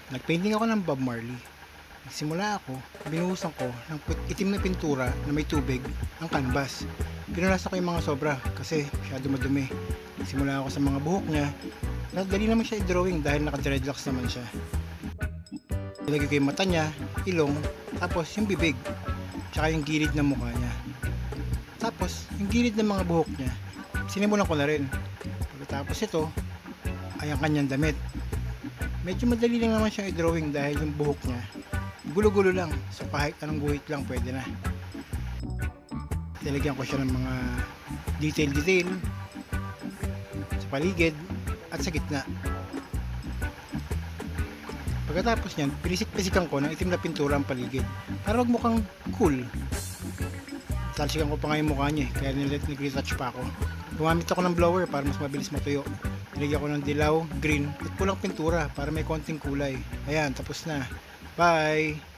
Nagpainting ako ng Bob Marley. Nagsimula ako, binuhusan ko ng itim na pintura na may tubig ang canvas. Pinunasan ko yung mga sobra kasi masyado madumi. Nagsimula ako sa mga buhok niya. Dali naman siya i-drawing dahil naka-dreadlocks naman siya. Nilagay ko yung mata niya, ilong, tapos yung bibig, tsaka yung gilid ng mukha niya. Tapos, yung gilid ng mga buhok niya, sinimulan ko na rin. Pagkatapos ito, ay ang kanyang damit. Medyo madali lang naman siyang i-drawing dahil yung buhok niya gulo-gulo lang, so kahit anong guhit lang pwede na. Nilagyan ko siya ng mga detail sa paligid at sa gitna. Pagkatapos niyan, pinisik-pisikan ko ng itim na pintura ang paligid para wag mukhang cool. Talsikan ko pa nga yung mukha niya kaya nag-retouch pa ako. Gumamit ako ng blower para mas mabilis matuyo. Nilagyan ko ng dilaw, green at pulang pintura para may konting kulay. Ayan, tapos na. Bye!